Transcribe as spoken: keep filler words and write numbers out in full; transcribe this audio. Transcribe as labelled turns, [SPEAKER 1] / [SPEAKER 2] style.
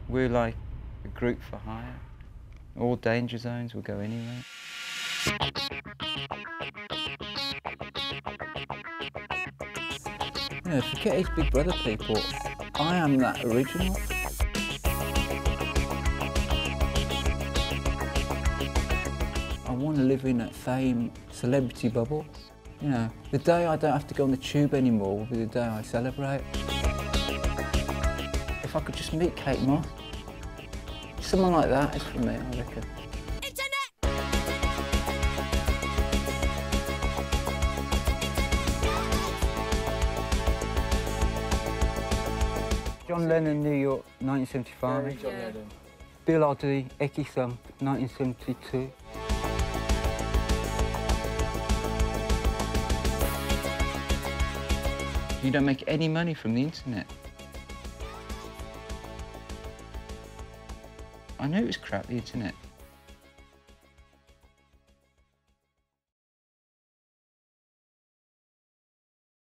[SPEAKER 1] We're like a group for hire. All danger zones will go anywhere. You know, forget his Big Brother people. I am that original. I want to live in that fame, celebrity bubble. You know, the day I don't have to go on the tube anymore will be the day I celebrate. If I could just meet Kate Moss, someone like that is for me, I reckon. John Lennon, New York, nineteen seventy-five.
[SPEAKER 2] Yeah, John yeah. Lennon.
[SPEAKER 1] Bill Oddie, Ecky Thump, nineteen seventy-two. You don't make any money from the internet. I knew it was crap, the internet.